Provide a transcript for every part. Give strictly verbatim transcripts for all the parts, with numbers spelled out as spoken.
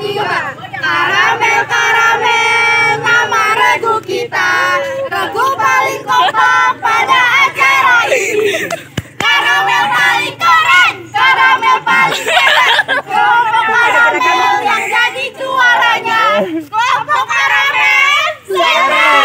jiwa. Karamel, karamel, nama regu kita. Regu paling kompak pada acara ini. Karamel paling keren, karamel paling hebat. Kelompok karamel yang jadi juaranya. Kelompok karamel, sehat.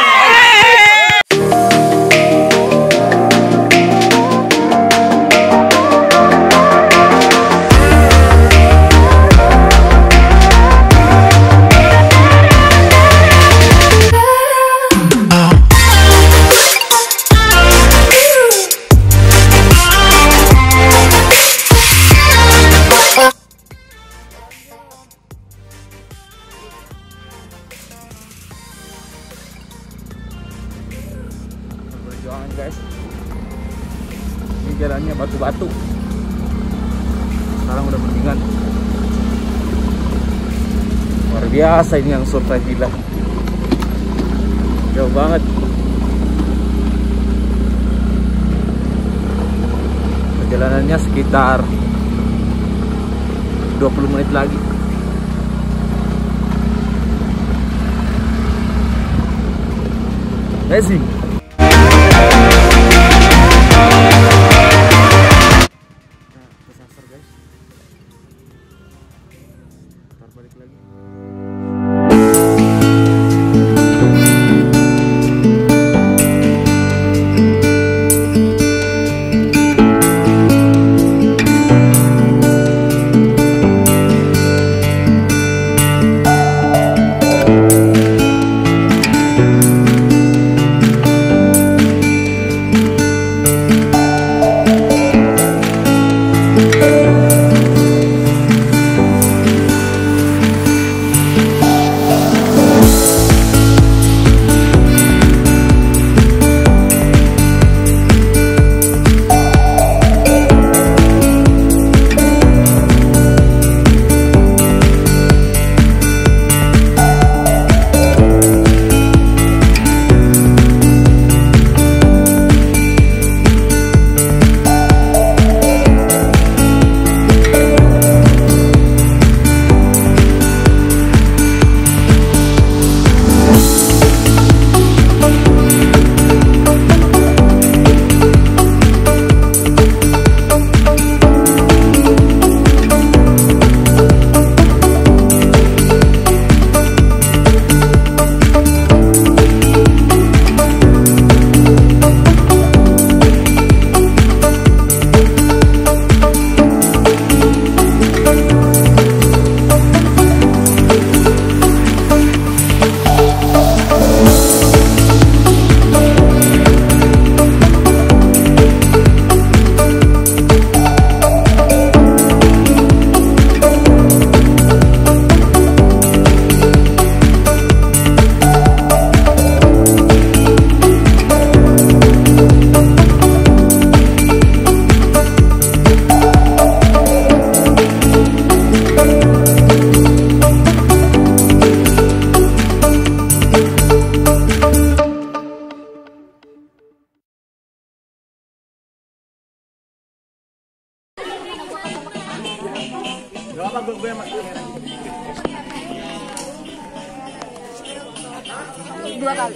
Perjuangan guys, ini jalannya batu-batu, sekarang udah mendingan. Luar biasa ini yang surprise gila, jauh banget. Perjalanannya sekitar dua puluh menit lagi. Amazing. Balik lagi. Dua kali.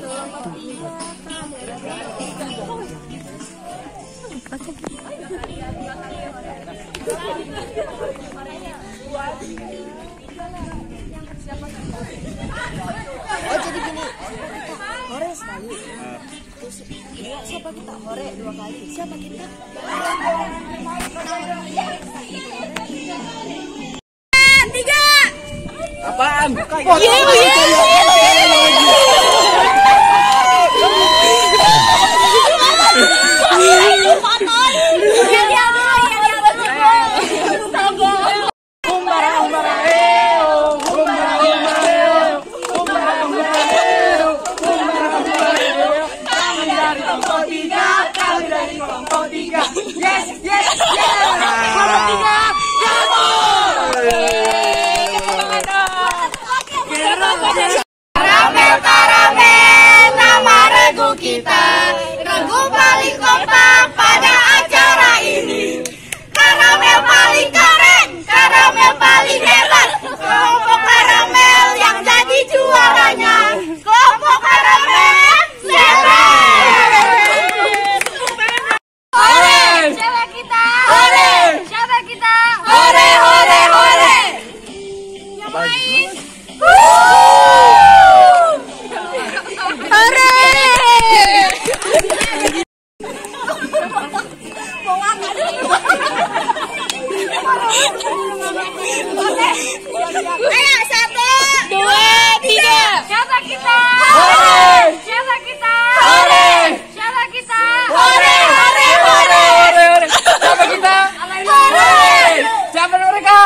Oh jadi gini, hore sekali. Terus dua siapa kita? Hore dua kali. Siapa kita? Tiga. Apaan? Iya iya. Yes, yes, yes. Nomor tiga, karamel, karamel, nama regu kita. Regu paling kompak pada acara ini. Karamel paling keren, karamel paling hebat. Kelompok karamel. Ayo, satu, Dua, tiga. Siapa kita? Hore. Siapa kita? Hore. Siapa kita? Hore, hore, hore, hore, hore. Siapa kita? Hore. Siapa mereka?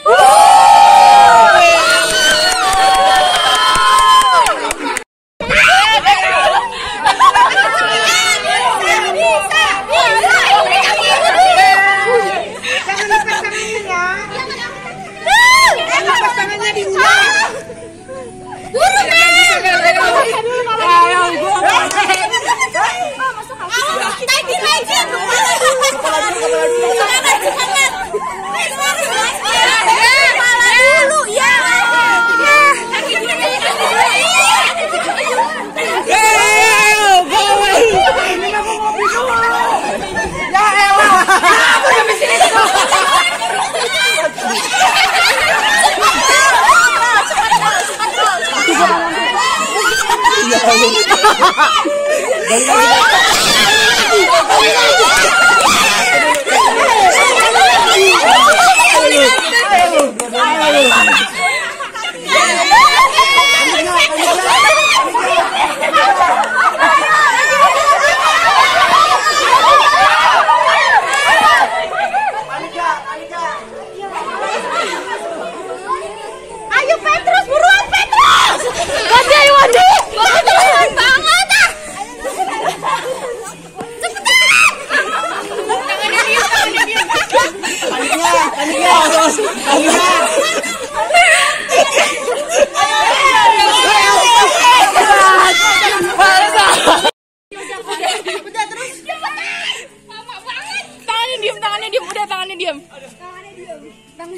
Ayo Petrus, buruan Petrus! Gajah Iwandi! Gajah banget ah! Cepetan! Tangannya dia, tangannya dia. Paniknya, paniknya, bos. Paniknya. Udah terus cepetan! Lama banget! Tangannya diem, tangannya diem. Udah, tangannya diem. Tangannya diem. Tangan.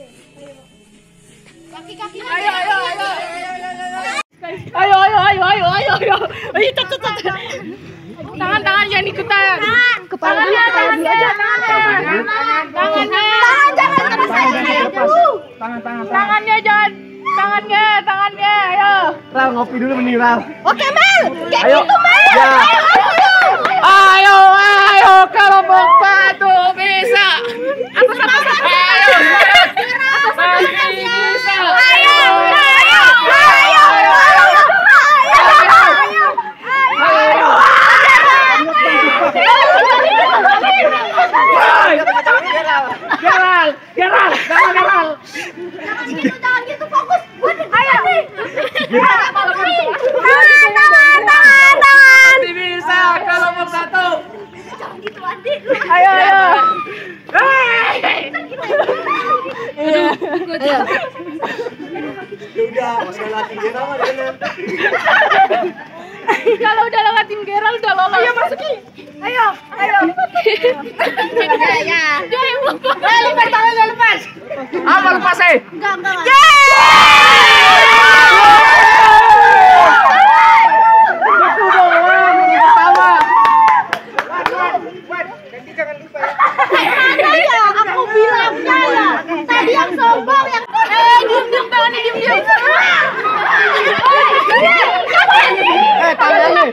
Kaki-kaki. Ayo, ayo, ayo. Ayo, ayo, ayo, ayo, ayo, ayo. Ayo, tetep, tetep. Tangan, tangan jangan ikutan. Kepala dulu, kepala dulu aja. Tangannya. Tangan jangan terus saya dulu. Tangan, tangan, tangan. Tangannya jangan. Tangannya, tangannya. Ayo. Ral, ngopi dulu mending, Ral. Oke Mel, kayak Ayo. gitu Mel. Ya. Ayo, ayo, ayo. Ayo, ayo, kalau mau patu bisa. Atas, atas, atas. Ayo, masih bisa. Ayo, ayo, ayo, ayo, ayo. Geral, Geral, jangan Geral. Jangan gitu, jangan gitu, fokus. Ayo. Tangan, tangan, tangan, tangan. Masih bisa kalau mau satu. Jangan gitu, Andi. Ayo, ayo. Udah, masih latih dia sama dia. Kalau udah lewat tim Geral udah lolos. Ayo masukin. Ayo, ayo. Ya, ya. Dia yang lepas. Eh, lepas tangannya lepas. Apa lepas eh? Enggak, enggak. Itu doang yang pertama. Ya, aku bilang ya. Tadi yang sombong yang Eh, diam diam tangannya diam diam. Eh, tangannya.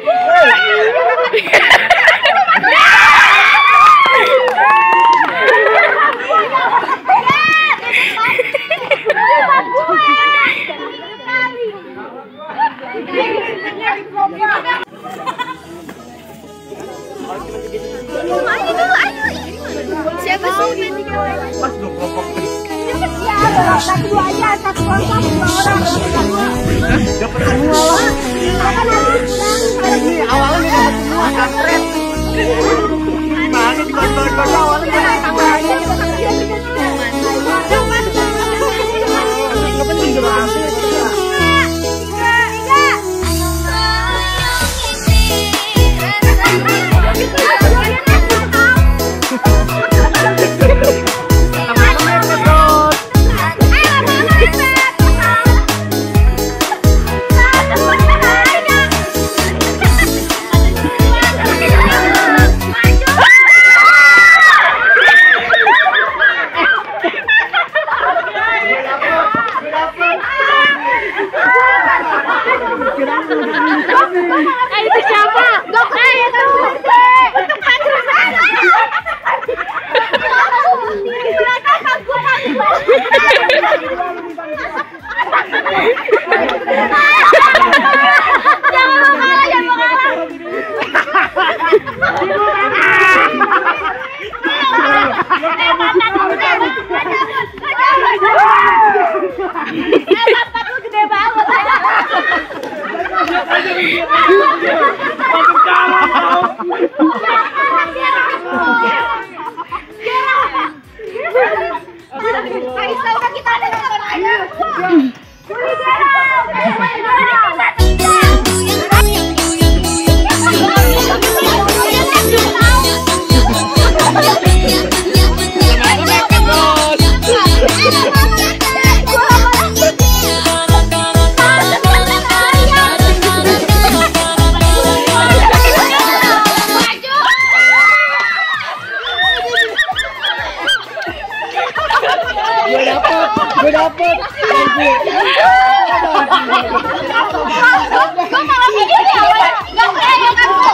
Siapa sih? Pas dong kelompok. Ya, satu dua aja, satu kelompok dua orang. Dapat semua lah. Ini awalnya dapat semua kampret. Mana di bawah-bawah awalnya tangannya. Enggak penting coba. Eh, itu siapa? Gak pernah ya kan? Itu Petrus. Itu kakak gue. Gue dapet. Gue malah kayak gini ya, nggak kayak aku.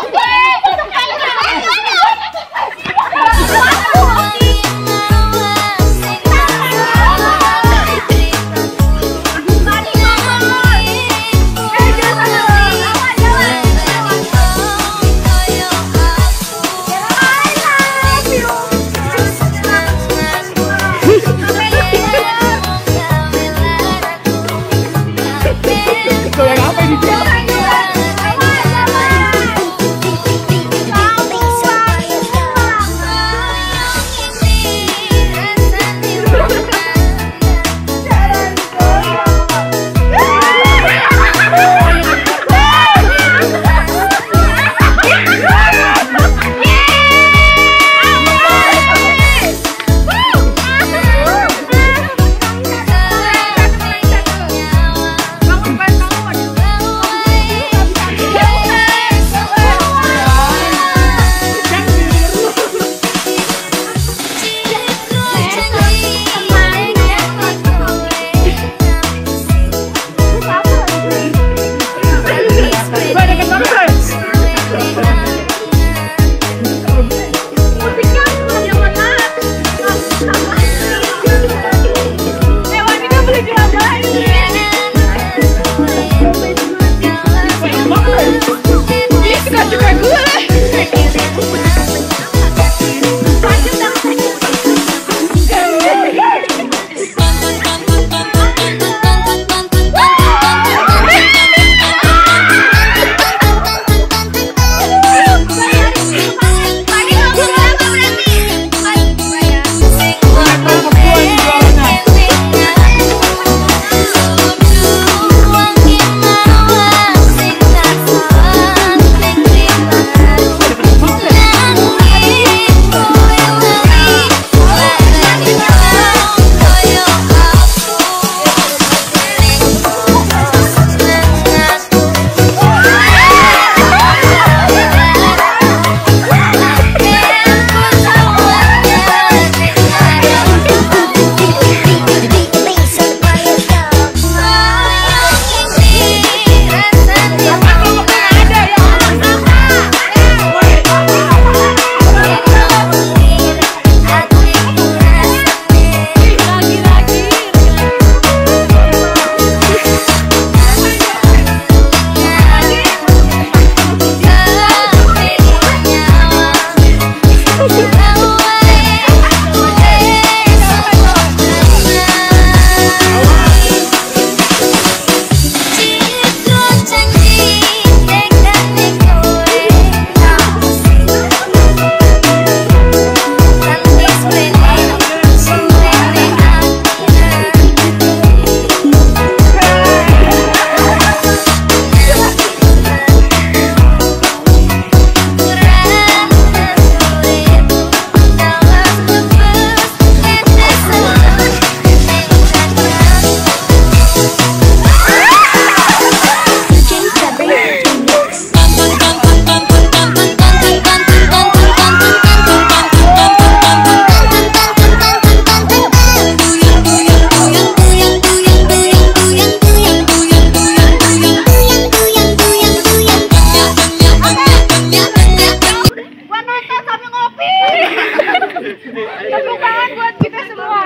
Tepuk tangan buat kita semua.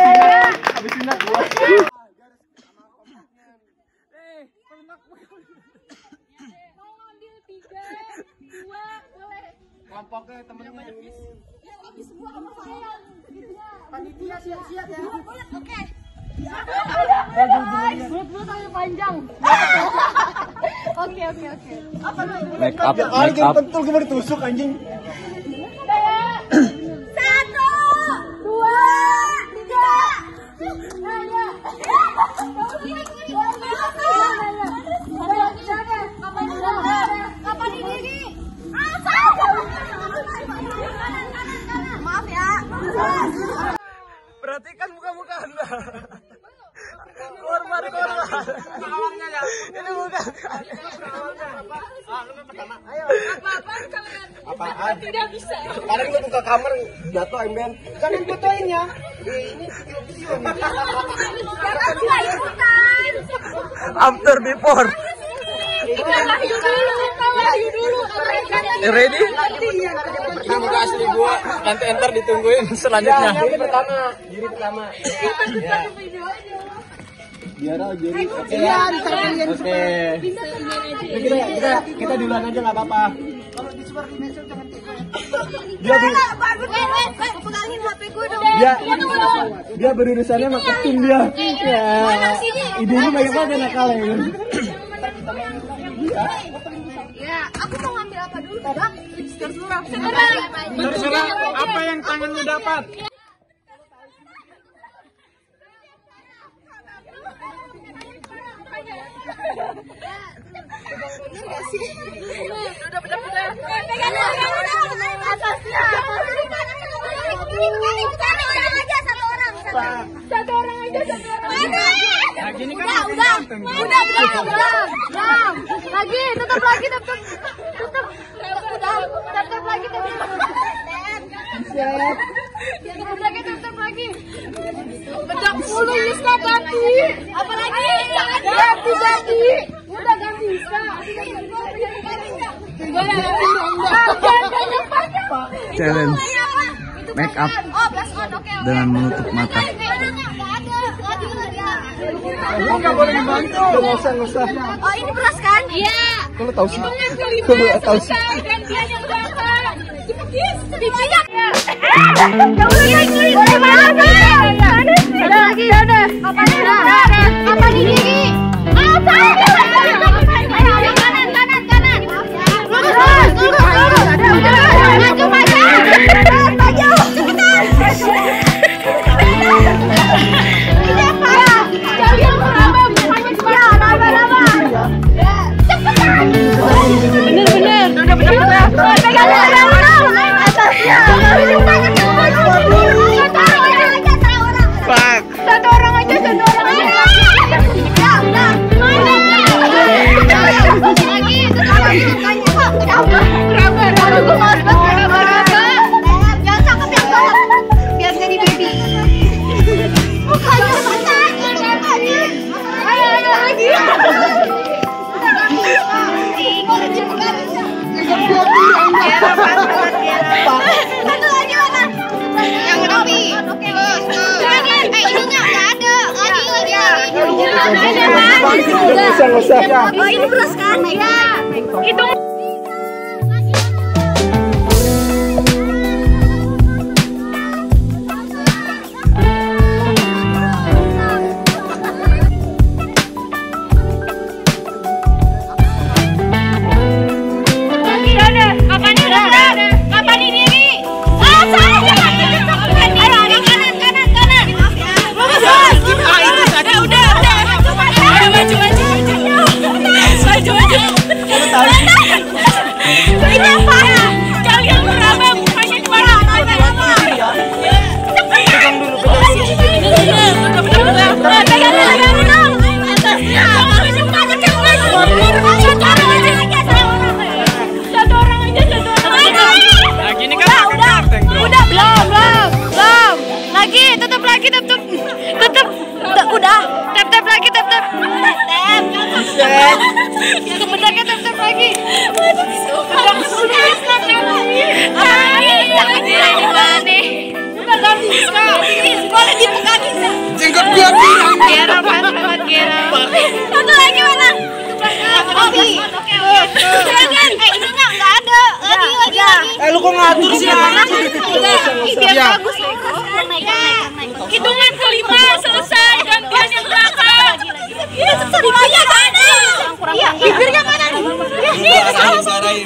Habis sunat gua. Mau ngambil tiga, dua, boleh. Kelompoknya temennya. Ya habis semua sama saya. Panitia siap-siap ya. Oke. Buat-buat tangan panjang. Oke oke oke. Apa lu? Make up, Kali make game up. pentul gimana ditusuk anjing. Satu, dua, tiga. Kapan ini? Maaf ya. Perhatikan muka-muka Anda. Korban, korban. Ini bukan. Apaan? Tidak bisa. Kemarin gua buka kamar jatuh emben. Jangan fotoinnya. Ini video-video nih. Aku nggak ikutan. After before. Wahyu dulu, Wahyu dulu. Ready? Ini muka asli gua. Nanti enter ditungguin selanjutnya. Ini pertama, juri pertama. Biar aja juri. Oke. Iya, oke. Kita kita kita duluan aja enggak apa-apa. Kalau di Super Dimension jangan dia Bagus, aku pegangin H P gue dong. dia dia berurusannya sama ketum dia. Ya. Idenya banyak banget nakal ya. Ya, aku mau ngambil apa dulu, Bang? Terserah. Terserah apa yang tanganmu dapat. Udah, udah, udah. Pegang atasnya. Satu orang aja, satu orang. Nah, gini kan Udah, udah, udah, udah, udah. Lagi, tetap lagi, tetap, tetap, udah, tetap lagi, tetap. Tetap lagi, tetap lagi. Bedak mulu, Yuska ganti. Apa lagi? Ganti, ganti. Udah ganti Yuska. Challenge make up Oh, plus on, oke, oke. dengan menutup mata. Nggak ada, nggak ada. Lu enggak boleh dibantu. Enggak usah, enggak usah. Oh, ini beras kan? Iya. Kalau tahu sih. Kalau tahu sih. gantian yang berapa? Dibanyak. Ya udah, boleh banget. Udah lagi, udah. Apa nih? Apa nih? Apa? Ayo, kanan, kanan, kanan. Lurus, lurus, lurus, lurus. Maju, maju. Maju. Ini apa? Kalian berapa? Ya, raba-raba. Cepetan. Bener-bener. Udah bener-bener. Pegang pegang atasnya. Pak. Satu orang aja, satu orang aja. Ya, udah. Lagi, satu lagi mukanya. Kenapa? Kenapa? Kalau gue mau sebut kenapa? Jangan cakep yang cakep. Biar jadi baby. Mukanya mukanya mukanya. Ayo, ayo lagi. Satu lagi mana? Yang rapi. Terus. Eh, hidungnya nggak ada. Lagi, lagi, lagi. Enggak usah, enggak usah. Oh, ini beras kan? Iya. Hidung. Jenggot gua bilang. Gera, banget Gera. Satu lagi mana? Oke, oke, oke. Eh, itu nggak nggak ada. Lagi, lagi, lagi. Eh lu kok ngatur sih? Biar bagus. Hitungan kelima selesai. Gantian yang belakang. Bibirnya mana? Iya, bibirnya mana? Arahin, arahin.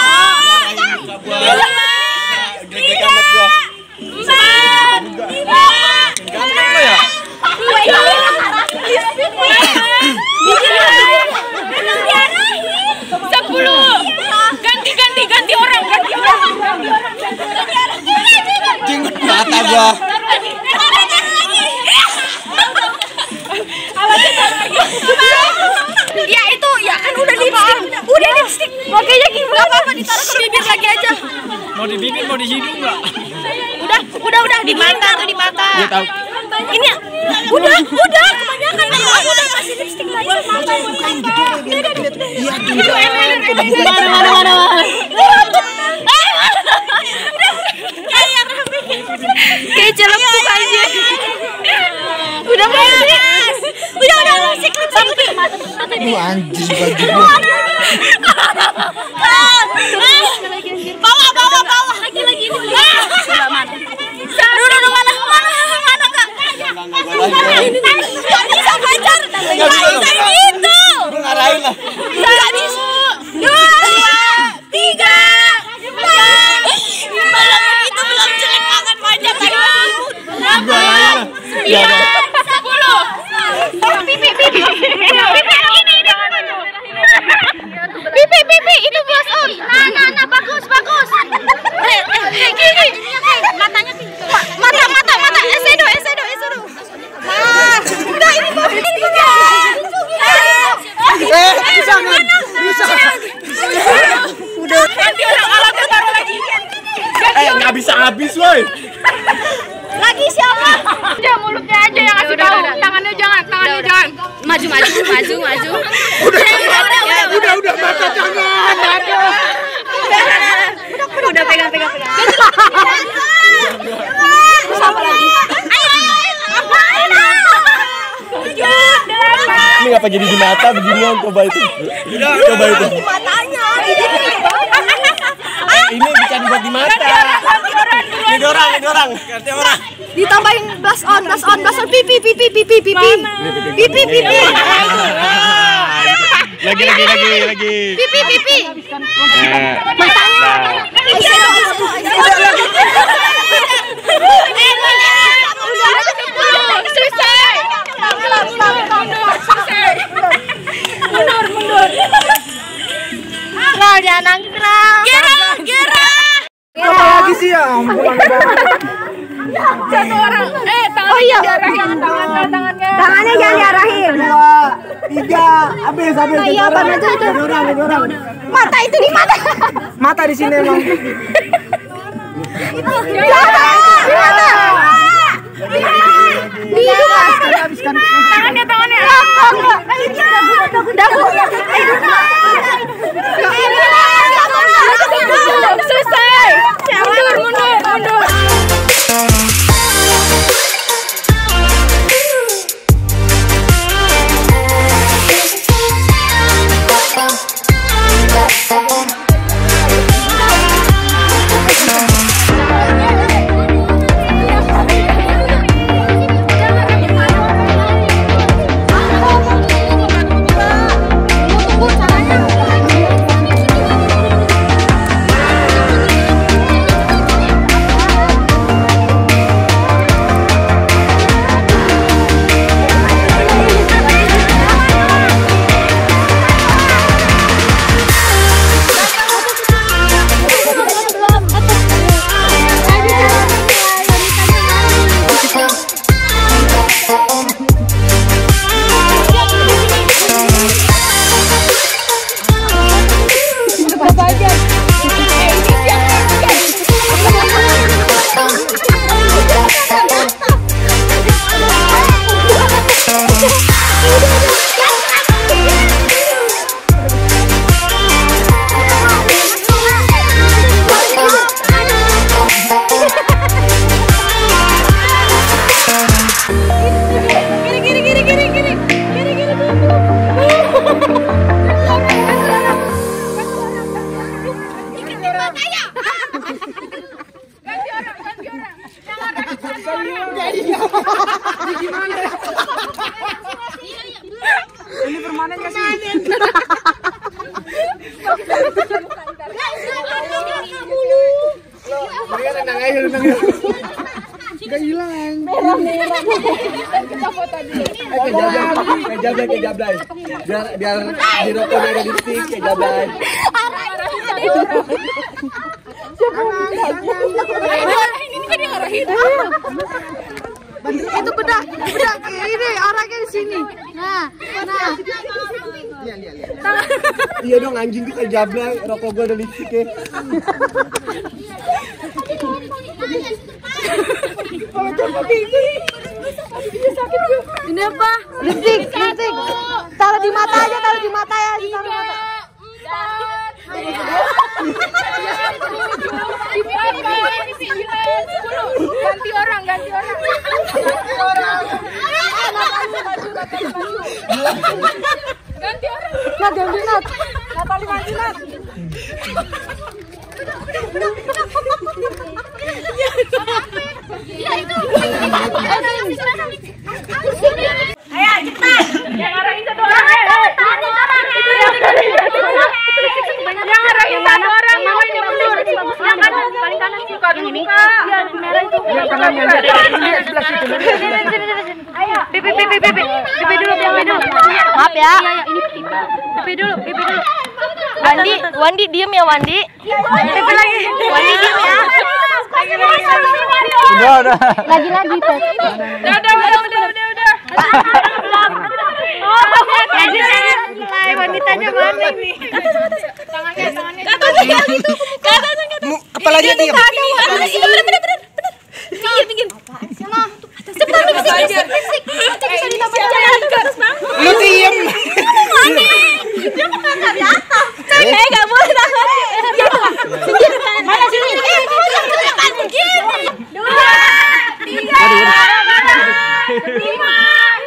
Gede amat gua. Ganteng lo ya? Sepuluh. Ganti ganti ganti orang ganti orang. Jenggot mata gua. Ya itu ya kan udah lipstick, udah lipstick. Makanya gimana? Gak apa-apa ditaruh ke bibir lagi aja. Mau di bibir mau di hidung nggak? Udah udah udah di mata tuh di mata. Gue tahu. Ini udah udah kebanyakan nih. Udah kasih lipstick lagi. Iya, tidak. Mana mana mana. Kayak kayak celepuk aja. Udah mas. Udah udah lipstick lipstick. Lu anjing baju gua. Bawa bawa bawa lagi lagi ini. Dulu dulu mana mana mana kak. Gak bisa pacar. Gak bisa gitu. Lu ngarahin lah. Gak bisa. Dua, tiga, empat. Belum begitu belum jelek banget wajah tadi. Delapan, sembilan, sepuluh. Pipi pipi. Pipi ini ini. Pipi pipi itu blush on. Nah nah nah bagus bagus. Eh eh gini. Matanya mata mata mata. Esedo esedo esedo. Nah, udah ini bagus ini bagus. Eh, bisa nggak? Bisa. Udah. Ganti orang alatnya taruh lagi. Eh, nggak bisa habis, woi. Lagi siapa? Udah mulutnya aja yang ngasih tahu. Tangannya jangan, tangannya jangan. Maju maju maju maju. Udah, udah, udah, udah, mata jangan. Aduh. Udah, udah pegang pegang pegang. Terus apa lagi? Ayo ayo. Apaan? Ini ngapa jadi di mata beginian? Coba itu. Coba itu. Matanya. Ini bisa dibuat di mata. Ini orang, ini orang. Ganti orang. Ditambahin blush on, blush on, blush on, pipi, pipi, pipi, pipi, pipi, pipi, Lagi lagi lagi lagi. pipi pipi. matanya. Eyeshadow, Selesai. Mundur mundur. Nggak jangan nangkrang. Gerah gerah. Apa lagi sih ya? Satu orang. Eh tangan oh, iya. Diarahin tangannya tangannya. Tangannya jangan diarahin. Dua, tiga, habis, habis. Iya, apa aja itu? Ada orang, ada orang. Mata itu di mana? Mata di sini emang. Di mata. Di mata. Di hidung. Habiskan. Tangannya tangannya. Dagu. Selesai. Mundur mundur mundur. Ini permanen kasih. hilang ya. Gak hilang. Merah-merah. Kita foto dulu. Eh, kayak jablay, kayak jablay, kayak jablay. Biar biar di rokoknya ada di stick, kayak jablay. Ini kan yang arahin. Itu bedak, bedak ini orangnya di sini. Nah, nah. Iya dong, anjing tuh kayak jablay, rokok gua ada lipstiknya. Ini apa? Lipstik, lipstik. Taruh di mata aja, taruh di mata ya, taruh di mata. Ganti orang, ganti orang. Ganti orang. Ganti orang. Nat, ganti Nat. Natali maju, Nat. Ya itu. Ayo cepetan. Yang arahin satu orang. Tahan nih orang. Itu yang yang arahin satu orang. Mama ini mundur. Yang kanan, paling kanan suka dulu buka. Yang merah itu. Yang kanan yang sebelah situ. Ayo. Pipi pipi pipi. Pipi dulu, pipi dulu. Maaf ya. Ini pipi dulu, pipi dulu. Wandi, Wandi diem ya Wandi. Pipi lagi. Wandi diem ya. Udah, udah. Lagi-lagi tuh. Udah, udah, udah, udah, udah, udah. Oh, lagi mulai wanitanya mana ini? Tangannya, tangannya. Ke atas, gitu. Ke atas, ke atas. Apalagi diam. Bener, bener, bener. Pinggir, pinggir. Sana. Cepetan, bisik, bisik. Nanti bisa ditambah jalan ke atas bang. Lu diem. Dia mau ngangkat di atas. Saya nggak boleh tahan. Pinggir, mana sini? Eh, cepetan, pinggir. Dua, tiga, lima.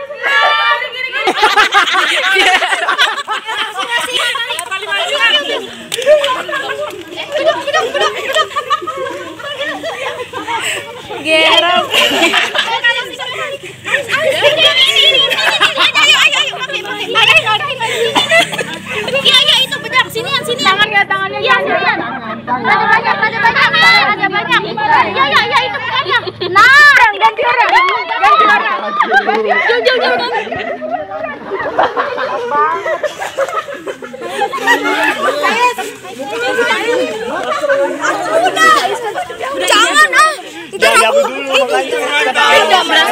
Gerang. Iya iya itu benar. Sini yang sini. Tangannya, tangannya. Iya iya. Ada banyak, ada banyak, ada banyak. Iya iya iya itu benar. Nah, ganti orang. Ganti orang. Jauh jauh jauh. Jangan ah. Itu aku dulu makanya.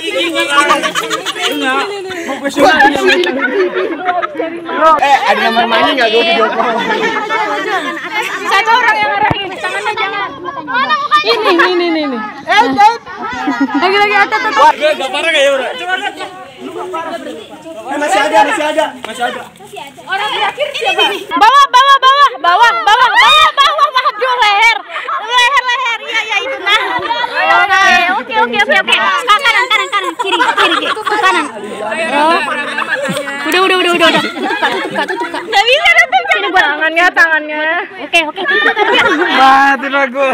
Eh, ada nomor mani enggak gue video call? Satu orang yang arahin. Tangannya jangan. Ini ini ini ini. Eh, lagi lagi atas atas. Gue enggak parah kayak udah. Coba lihat. Eh, masih ada, masih ada. Masih ada. Orang terakhir siapa? Bawah bawah bawah bawah bawah bawah bawah bawah dua leher. Leher leher. Iya iya itu nah. Oke oke oke oke. Kanan kanan kanan kiri kiri kiri kanan. Udah udah udah udah udah. Tutup kak tutup kak tutup kak. Enggak bisa tutup. Sini buat Tangannya, tangannya. Oke oke tutup tutup. Mati lah gue.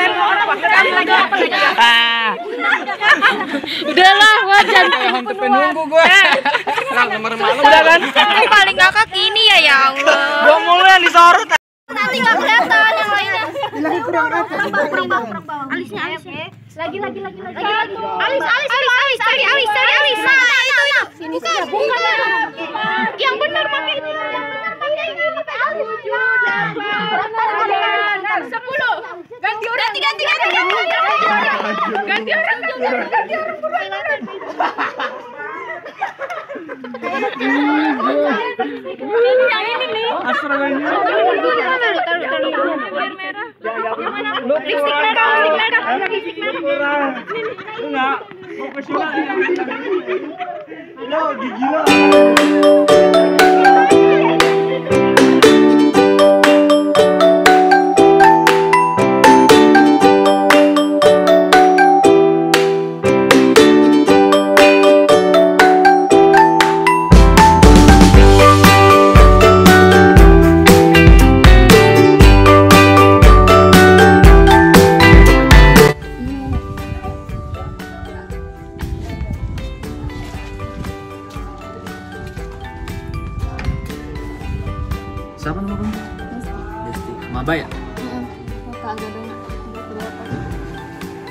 Udahlah wajan. Untuk penunggu gue. Lah nomor malam udah kan. Paling ngakak ini ya ya Allah. Gue mulu yang disorot. Nanti nggak kelihatan yang lainnya. Lagi kurang atas. Kurang bawah, kurang bawah. Alisnya, alisnya. Lagi, lagi, lagi, lagi. Alis, alis, alis, alis, cari alis, cari alis. Nah, itu, itu. Sini saja, bukan. Yang benar pakai ini. Yang benar pakai ini. Pakai alis. Sepuluh. Ganti orang. Ganti, ganti, ganti, ganti. Ganti orang. Ganti orang. Yang ini nih. Astralnya. Lipstick merah, lipstick merah. Enggak. Profesional. Lo gila. Siapa nama kamu? Desti. Maba ya? Kagak dong.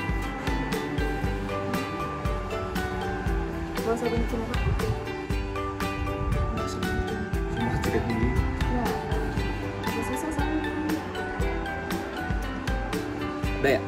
sabun cuma Kak. Cuma kecil gini. Ya. Udah selesai sabun. Udah ya?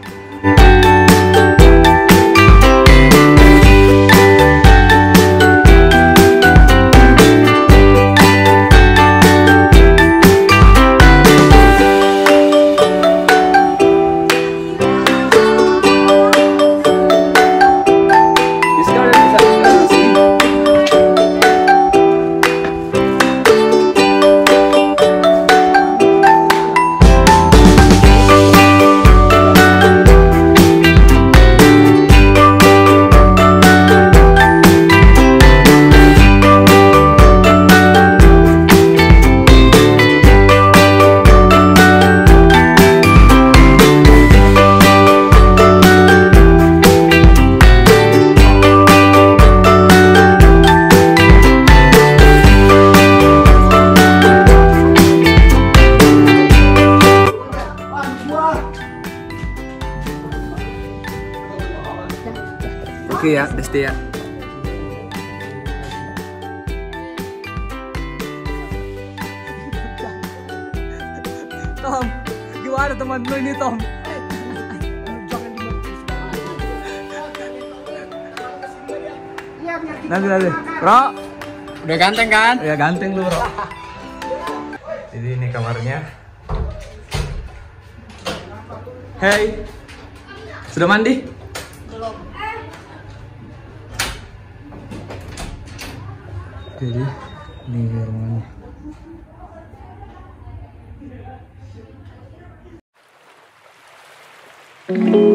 Oke ya, Desti ya. Tom, gimana teman lu ini Tom? Nanti nanti, Bro. Udah ganteng kan? Ya ganteng lu Bro. Jadi ini kamarnya. Hey, sudah mandi? Belum. Jadi ini rumahnya.